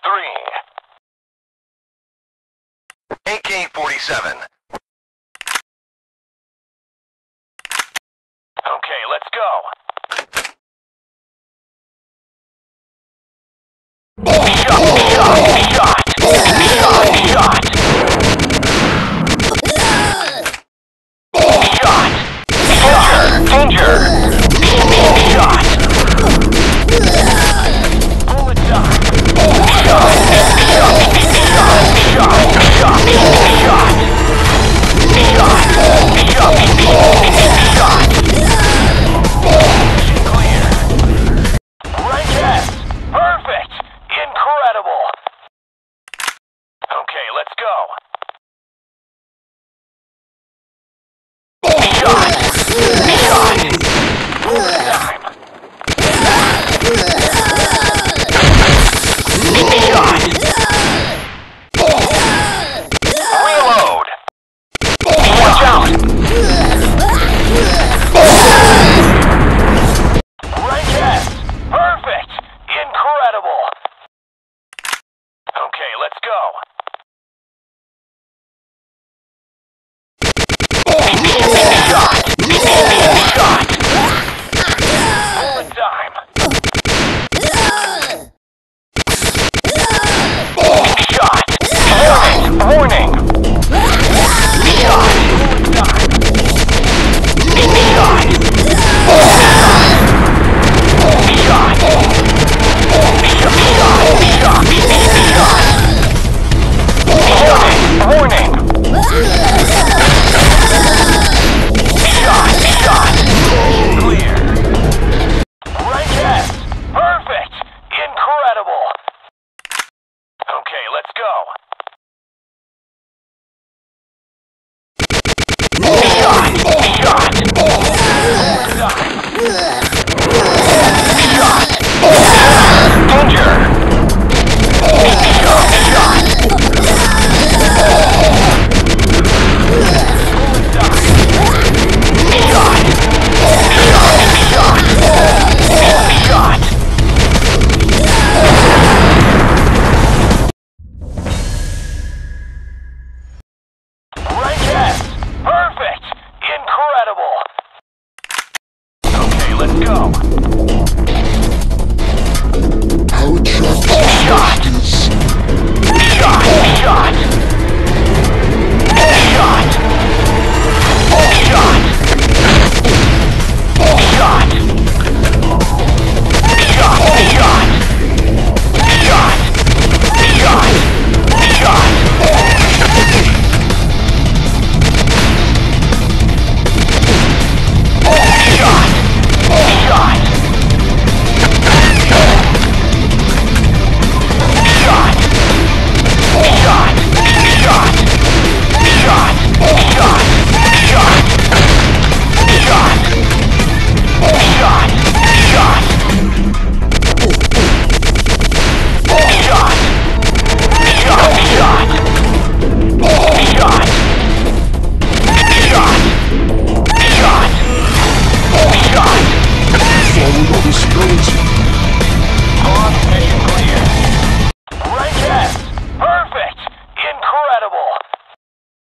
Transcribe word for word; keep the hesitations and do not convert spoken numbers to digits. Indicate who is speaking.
Speaker 1: three. A K forty-seven. Okay, let's go. Shot, shot, shot. Shot, shot. Shot. Danger, danger. Shot. Bullet time. Shot, shot, shot, shot, shot, shot. Shot, shot, shot. Clear. Right test. Perfect. Incredible. Okay, let's go. Shot. Shot. Bullet time. Shot. Reload. Watch out. Right test. Perfect. Incredible. Okay, let's go. Shot. Shot. Bullet time. Shot. Warning. Warning. Shot. Bullet time. Shot. Shot. Shot. Shot. Shot. Warning. Shot. Shot. Clear. Right test. Perfect. Incredible. Okay, let's go. Shot. Shot. Shot. Danger. Shot. Shot. Shot. Right test. Perfect. Incredible. Okay, let's go.